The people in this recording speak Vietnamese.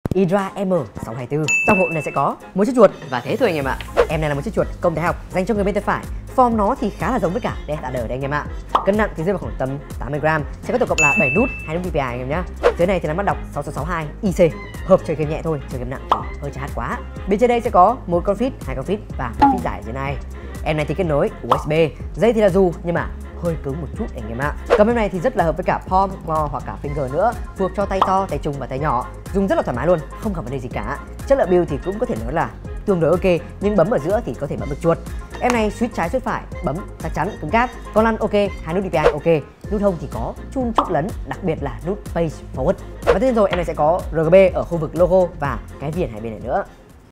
Idra M624. Trong hộp này sẽ có một chiếc chuột và thế thôi anh em ạ. Em này là một chiếc chuột công thái học dành cho người bên tay phải. Form nó thì khá là giống với cả DSLR đây anh em ạ. Cân nặng thì rơi vào khoảng tầm 80g, sẽ có tổng cộng là 7 nút, 2 nút DPI anh em nhá. Dưới này thì là mắt đọc 6662 IC, hợp chơi game nhẹ thôi, chơi game nặng thì hơi chát quá. Bên trên đây sẽ có một con feed, 2 con feed và một feed dài dưới này. Em này thì kết nối USB, dây thì là dù nhưng mà hơi cứng một chút anh em ạ. Cầm em này thì rất là hợp với cả palm, claw hoặc cả finger nữa, phù hợp cho tay to, tay trung và tay nhỏ, dùng rất là thoải mái luôn, không gặp vấn đề gì cả. Chất lượng build thì cũng có thể nói là tương đối ok, nhưng bấm ở giữa thì có thể bấm được chuột. Em này switch trái switch phải, bấm chắc chắn cứng cáp, con lăn ok, 2 nút DPI ok, nút hông thì có chun chút lấn, đặc biệt là nút face forward. Và tất nhiên rồi em này sẽ có RGB ở khu vực logo và cái viền hai bên này nữa.